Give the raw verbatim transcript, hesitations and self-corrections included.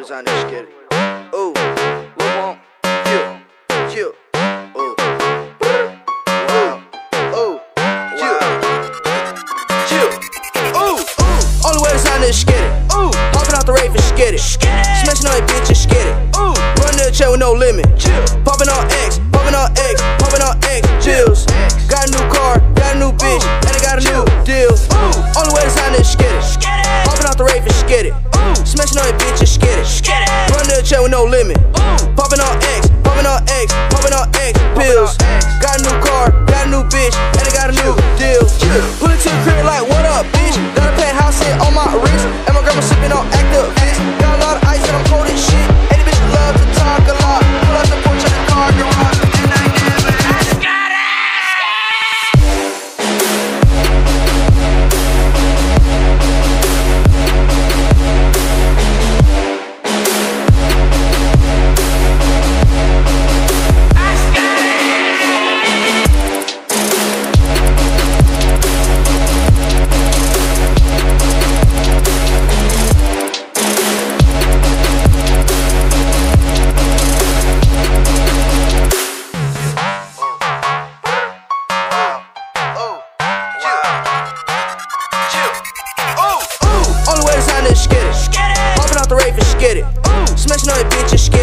way design this, get it. Ooh, Lil Wamp, yeah, yeah, ooh, wow, ooh, yeah, yeah, ooh, ooh. Only way design this, get it. Ooh, hopping out the rave and get it. Smashing on that bitch and get it. Ooh, run to the chair with no limit. Popping on X, popping on X, popping on X, chills. Got a new car, got a new bitch, and I got a new deal. Ooh, only way design this, get it. Popping out the rave and get it. Smashing on that bitch and get it. Run to the chair with no limit. Popping on X, popping on X, popping on X pills. Got a new car, got a new bitch, and I got a new deal. Pull it to the crib like, what up, bitch? Got a penthouse sit on my wrist, and my grandma sipping on Actavis. Got a lot of ice and I'm cold as shit. And the bitch love to talk a lot. Pull out the porch of the car garage, and I never ask. Only way to sign this, get it. Hopping out the rave and get it. Smashing on that bitch and get it.